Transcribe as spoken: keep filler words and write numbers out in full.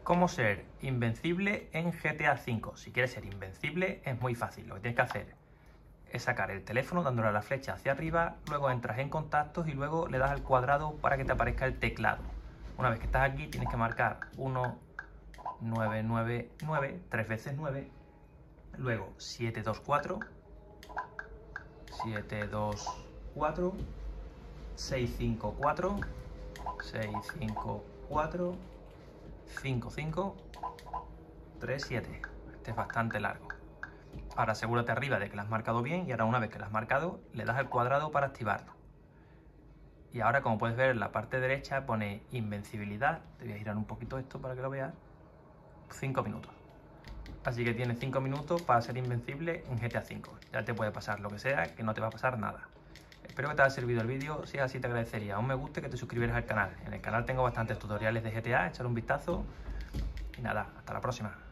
¿Cómo ser invencible en G T A cinco? Si quieres ser invencible es muy fácil. Lo que tienes que hacer es sacar el teléfono dándole a la flecha hacia arriba, luego entras en contactos y luego le das al cuadrado para que te aparezca el teclado. Una vez que estás aquí tienes que marcar uno, nueve, nueve, nueve, tres veces nueve, luego siete, dos, cuatro, siete, dos, cuatro, seis, cinco, cuatro, seis, cinco, cuatro, cinco, cinco, tres, siete. Este es bastante largo. Ahora asegúrate arriba de que lo has marcado bien y ahora una vez que lo has marcado le das al cuadrado para activarlo. Y ahora, como puedes ver, en la parte derecha pone invencibilidad. Te voy a girar un poquito esto para que lo veas. cinco minutos. Así que tienes cinco minutos para ser invencible en G T A cinco. Ya te puede pasar lo que sea, que no te va a pasar nada. Espero que te haya servido el vídeo. Si es así, te agradecería un me gusta y que te suscribieras al canal. En el canal tengo bastantes tutoriales de G T A, echar un vistazo. Y nada, hasta la próxima.